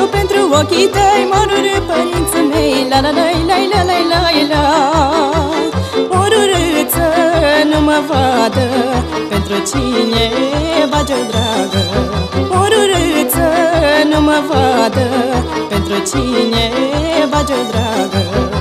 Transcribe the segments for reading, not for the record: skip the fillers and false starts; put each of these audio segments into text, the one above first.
eu pentru ochii tăi m-orură părinții mei. La la la la la la la la. Orurâță nu mă vadă, pentru cine bage-o dragă. Orurâță nu mă vadă, pentru cine bage-o dragă.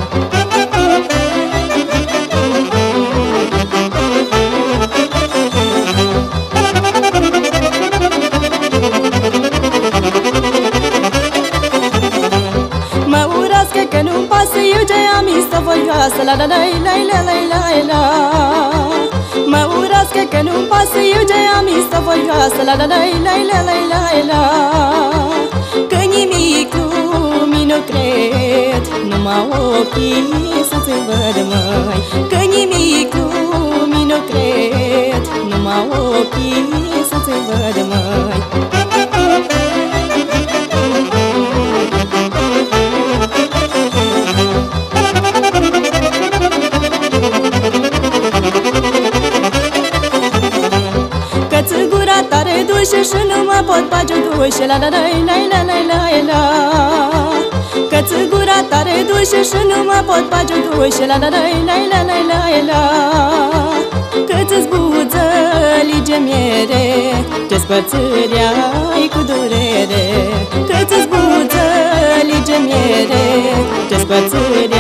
Mă urască că nu-mi pasă, eu ce am istă voioasă. La la la la la la la la. Mă urască că nu-mi pasă, eu ce am istă voioasă. La la la la la la la la. Că nimic lumii nu cred, numai ochii să-ți văd, măi. Că nimic lumii nu cred, numai ochii să-ți văd, măi. Că-ți gura tare dușe și nu mă pot bage dușe. La la la la la la la la. Că-ți gura tare dușe și nu mă pot bage dușe. La la la la la la la la. Că-ți buță lige miere, ce spățâri ai cu durere. Că-ți buță lige miere, ce spățâri